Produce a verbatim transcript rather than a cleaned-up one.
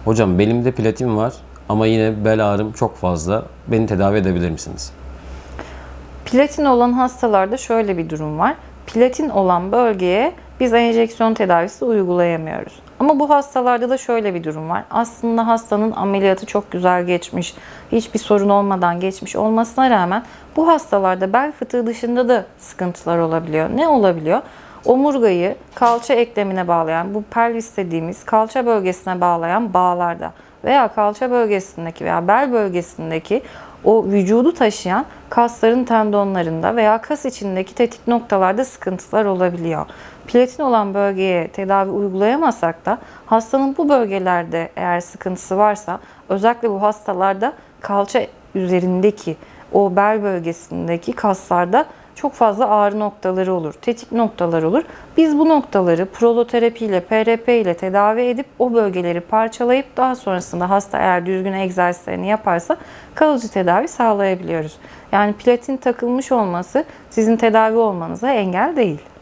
Hocam belimde platin var ama yine bel ağrım çok fazla. Beni tedavi edebilir misiniz? Platin olan hastalarda şöyle bir durum var. Platin olan bölgeye biz enjeksiyon tedavisi uygulayamıyoruz. Ama bu hastalarda da şöyle bir durum var. Aslında hastanın ameliyatı çok güzel geçmiş, hiçbir sorun olmadan geçmiş olmasına rağmen bu hastalarda bel fıtığı dışında da sıkıntılar olabiliyor. Ne olabiliyor? Omurgayı kalça eklemine bağlayan, bu pelvis dediğimiz kalça bölgesine bağlayan bağlarda veya kalça bölgesindeki veya bel bölgesindeki o vücudu taşıyan kasların tendonlarında veya kas içindeki tetik noktalarda sıkıntılar olabiliyor. Platin olan bölgeye tedavi uygulayamasak da hastanın bu bölgelerde eğer sıkıntısı varsa, özellikle bu hastalarda kalça üzerindeki o bel bölgesindeki kaslarda çok fazla ağrı noktaları olur, tetik noktalar olur. Biz bu noktaları proloterapi ile, P R P ile tedavi edip o bölgeleri parçalayıp daha sonrasında hasta eğer düzgün egzersizlerini yaparsa kalıcı tedavi sağlayabiliyoruz. Yani platin takılmış olması sizin tedavi olmanıza engel değil.